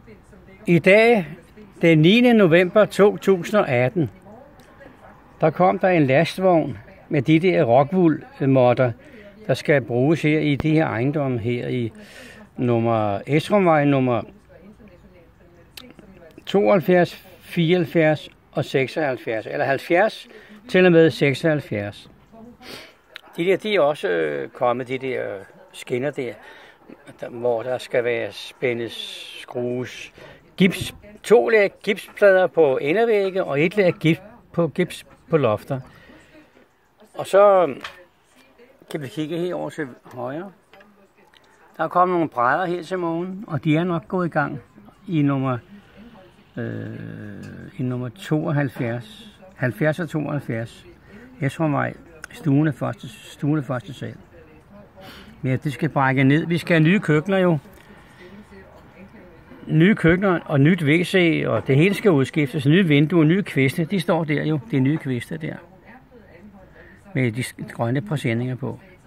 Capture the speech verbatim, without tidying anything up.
I dag, den niende november to tusind og atten, der kom der en lastvogn med de der rockwool-måtter, der skal bruges her i de her ejendomme her i nummer Esrumvej nummer tooghalvfjerds, fireoghalvfjerds og seksoghalvfjerds, eller halvfjerds til og med seksoghalvfjerds. De der, de er også øh, kommet, de der skinner der, der, hvor der skal være spændes, skrues, gips, to lag gipsplader på indervægge og et lag gips på gips på lofter. Og så kan vi kigge herover til højre. Der er kommet nogle brædder her til morgen, og de er nok gået i gang i nummer, øh, i nummer tooghalvfjerds, halvfjerds og tooghalvfjerds. Esrumvej, stuen første, stuen første sal. Men det skal brække ned. Vi skal have nye køkkener jo. Nye køkkener og nyt W C, og det hele skal udskiftes. Nye vinduer, nye kviste, de står der jo. Det er nye kviste der. Med de grønne præsendinger på.